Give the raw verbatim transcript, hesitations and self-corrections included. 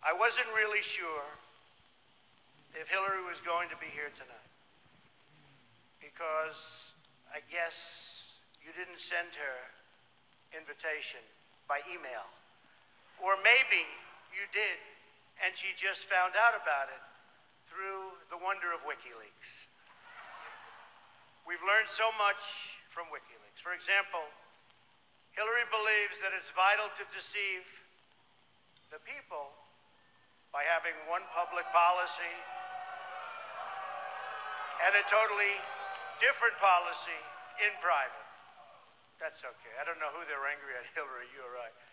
I wasn't really sure if Hillary was going to be here tonight because I guess you didn't send her invitation by email. Or maybe you did, and she just found out about it through the wonder of Wikileaks. We've learned so much from Wikileaks. For example, Hillary believes that it's vital to deceive the people by having one public policy and a totally different policy in private. That's okay. I don't know who they're angry at, Hillary, you're right.